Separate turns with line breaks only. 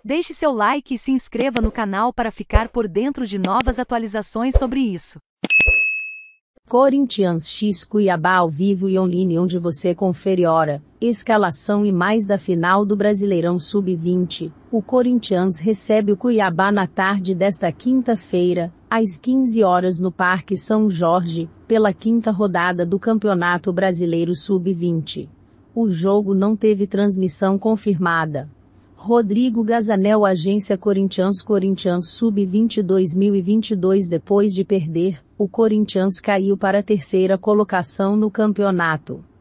Deixe seu like e se inscreva no canal para ficar por dentro de novas atualizações sobre isso.
Corinthians x Cuiabá ao vivo e online, onde você confere hora, escalação e mais da final do Brasileirão Sub-20. O Corinthians recebe o Cuiabá na tarde desta quinta-feira, às 15 horas no Parque São Jorge, pela quinta rodada do Campeonato Brasileiro Sub-20. O jogo não teve transmissão confirmada. Rodrigo Gazanel, Agência Corinthians Sub-20 2022. Depois de perder, o Corinthians caiu para a terceira colocação no campeonato.